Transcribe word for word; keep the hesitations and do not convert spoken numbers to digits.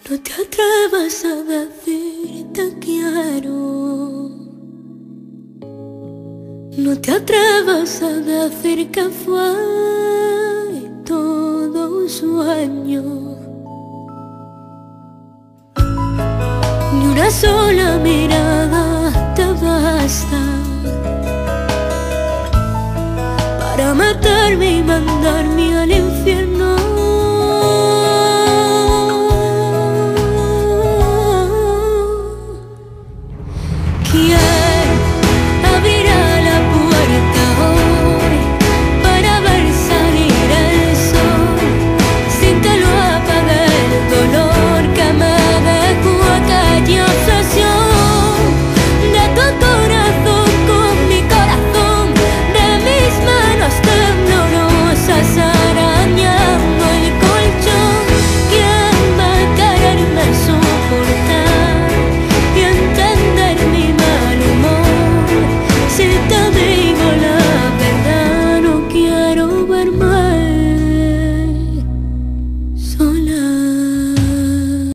No te atrevas a decir te quiero. No te atrevas a decir que fue todo un sueño. Ni una sola mirada te basta para matarme y mandarme al infierno.